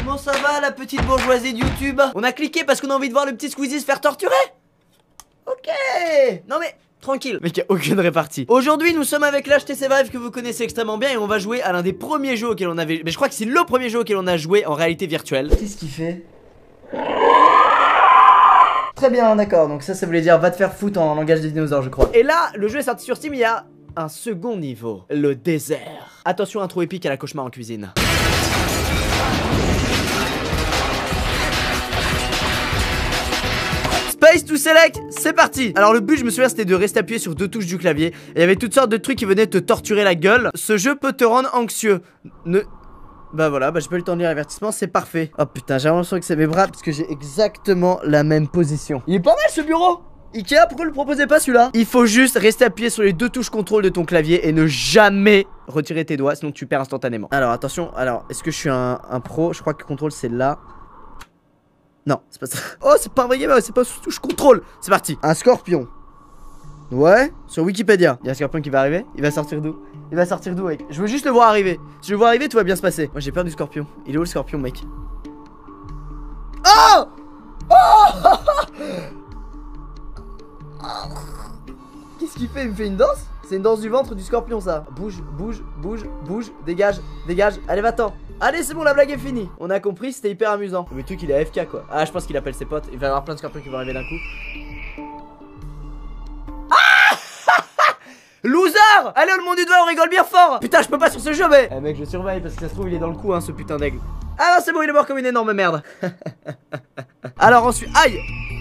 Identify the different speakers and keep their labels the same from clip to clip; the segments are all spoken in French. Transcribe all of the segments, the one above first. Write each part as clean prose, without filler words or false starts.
Speaker 1: Comment ça va la petite bourgeoisie de YouTube? On a cliqué parce qu'on a envie de voir le petit Squeezie se faire torturer. Ok. Non mais tranquille, mec, y a aucune répartie. Aujourd'hui nous sommes avec l'HTC Vive que vous connaissez extrêmement bien. Et on va jouer à l'un des premiers jeux auxquels on avait... Mais je crois que c'est le premier jeu auquel on a joué en réalité virtuelle. Qu'est-ce qu'il fait? Très bien, d'accord, donc ça voulait dire va te faire foutre en langage des dinosaures je crois. Et là, le jeu est sorti sur Steam, il y a un second niveau, le désert. Attention, intro épique à la cauchemar en cuisine. Space to select, c'est parti. Alors le but, je me souviens, c'était de rester appuyé sur 2 touches du clavier. Et il y avait toutes sortes de trucs qui venaient te torturer la gueule. Ce jeu peut te rendre anxieux. Bah voilà, j'ai pas eu le temps de lire l'avertissement, c'est parfait. Oh putain, j'ai l'impression que c'est mes bras parce que j'ai exactement la même position. Il est pas mal ce bureau. Ikea, pourquoi le proposez pas celui-là? Il faut juste rester appuyé sur les 2 touches contrôle de ton clavier et ne jamais retirer tes doigts, sinon tu perds instantanément. Alors attention, est-ce que je suis un pro? Je crois que contrôle c'est là. Non, c'est pas ça. Oh, c'est pas un vrai gamer, c'est pas sous touche contrôle. C'est parti. Un scorpion. Ouais, sur Wikipédia. Il y a un scorpion qui va arriver. Il va sortir d'où? Il va sortir d'où, mec? Je veux juste le voir arriver. Si je le vois arriver, tout va bien se passer. Moi, j'ai peur du scorpion. Il est où le scorpion, mec? Oh! Oh! Qu'est-ce qu'il fait? Il me fait une danse? C'est une danse du ventre du scorpion, ça. Bouge, bouge, bouge, bouge. Dégage, dégage. Allez, va-t'en. Allez, c'est bon, la blague est finie. On a compris, c'était hyper amusant. Mais le truc, il est AFK, quoi. Ah, je pense qu'il appelle ses potes. Il va y avoir plein de scorpions qui vont arriver d'un coup. Loser! Allez, le monde du doigt, on rigole bien fort. Putain, je peux pas sur ce jeu, mais... Eh mec, je surveille parce que ça se trouve, il est dans le coup, hein, ce putain d'aigle. Ah non, c'est bon, il est mort comme une énorme merde. Alors ensuite... Aïe!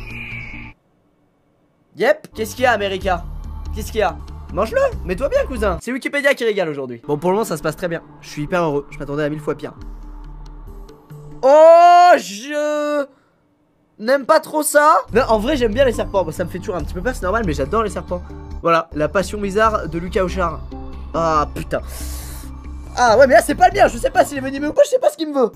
Speaker 1: Yep, qu'est-ce qu'il y a, America? Qu'est-ce qu'il y a? Mange-le, mets-toi bien, cousin. C'est Wikipédia qui régale aujourd'hui. Bon, pour le moment, ça se passe très bien. Je suis hyper heureux, je m'attendais à 1000 fois pire. Oh, je... n'aime pas trop ça. Non, en vrai, j'aime bien les serpents. Bon, ça me fait toujours un petit peu peur, c'est normal, mais j'adore les serpents. Voilà, la passion bizarre de Lucas Auchard. Ah putain. Ah ouais, mais là c'est pas le bien. Je sais pas s'il est venimeux ou pas, je sais pas ce qu'il me veut.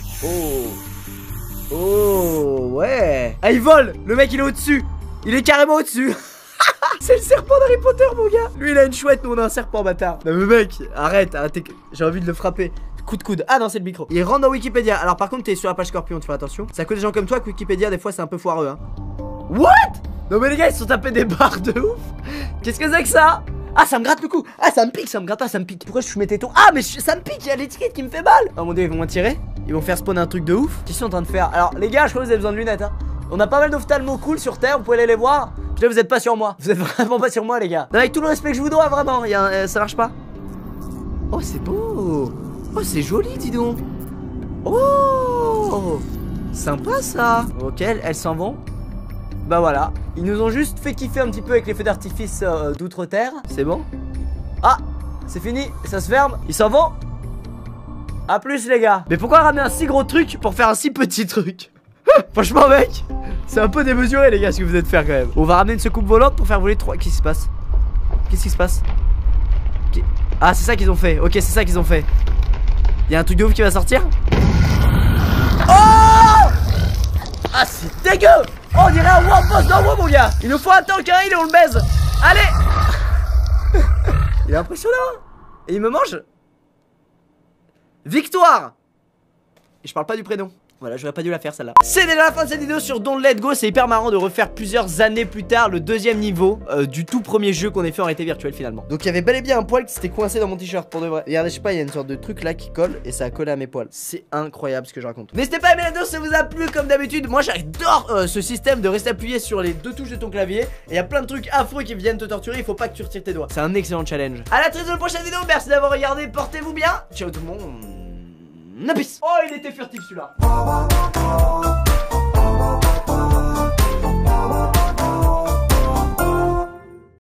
Speaker 1: Oh. Oh ouais. Ah, il vole. Le mec il est au-dessus. Il est carrément au-dessus. C'est le serpent d'Harry Potter, mon gars. Lui il a une chouette, nous on a un serpent, bâtard. Non mais mec, arrête. J'ai envie de le frapper. Coup de coude. Ah non, c'est le micro. Il rentre dans Wikipédia. Alors par contre, t'es sur la page Scorpion, tu fais attention. C'est à cause des gens comme toi que Wikipédia, des fois c'est un peu foireux, hein. What? Non mais les gars, ils se sont tapés des barres de ouf. Qu'est-ce que c'est que ça? Ah, ça me gratte le cou. Ah, ça me pique, ça me gratte pas, ça me pique. Pourquoi je suis mes tétons? Ah, mais ça me pique, il y a l'étiquette qui me fait mal. Oh mon dieu, ils vont m'attirer. Ils vont faire spawn un truc de ouf. Qu'est-ce qu'ils sont en train de faire? Alors les gars, je crois que vous avez besoin de lunettes, hein. On a pas mal d'ophtalmos cool sur Terre, vous pouvez aller les voir. Là, vous êtes pas sur moi. Vous êtes vraiment pas sur moi, les gars. Non, avec tout le respect que je vous dois, vraiment. Ça marche pas. Oh, c'est beau. Oh, c'est joli, dis donc. Oh, sympa ça. Ok, elles s'en vont. Bah voilà, ils nous ont juste fait kiffer un petit peu avec les feux d'artifice d'outre-terre. C'est bon. Ah, c'est fini, ça se ferme. Ils s'en vont. A plus les gars. Mais pourquoi ramener un si gros truc pour faire un si petit truc? Franchement mec, c'est un peu démesuré les gars ce que vous êtes faire quand même. On va ramener une secoupe volante pour faire voler 3. Qu'est-ce qui se passe? Qu'est-ce qui se passe? Ah, c'est ça qu'ils ont fait. Ok, c'est ça qu'ils ont fait. Il y a un truc de ouf qui va sortir. Oh! Ah, c'est dégueu! Oh, on dirait un World Boss dans WoW, mon gars! Il nous faut un tank et on le baise! Allez! Il est impressionnant! Et il me mange! Victoire! Et je parle pas du prénom. Voilà, j'aurais pas dû la faire celle-là. C'est déjà la fin de cette vidéo sur Don't Let Go. C'est hyper marrant de refaire plusieurs années plus tard le deuxième niveau du tout premier jeu qu'on ait fait en réalité virtuelle finalement. Donc il y avait bel et bien un poil qui s'était coincé dans mon t-shirt pour de vrai. Regardez, je sais pas, il y a une sorte de truc là qui colle et ça a collé à mes poils. C'est incroyable ce que je raconte. N'hésitez pas à aimer la vidéo si ça vous a plu comme d'habitude. Moi j'adore ce système de rester appuyé sur les 2 touches de ton clavier. Et il y a plein de trucs affreux qui viennent te torturer. Il faut pas que tu retires tes doigts. C'est un excellent challenge. À la très de la prochaine vidéo. Merci d'avoir regardé. Portez-vous bien. Ciao tout le monde. Peace. Oh, il était furtif celui-là.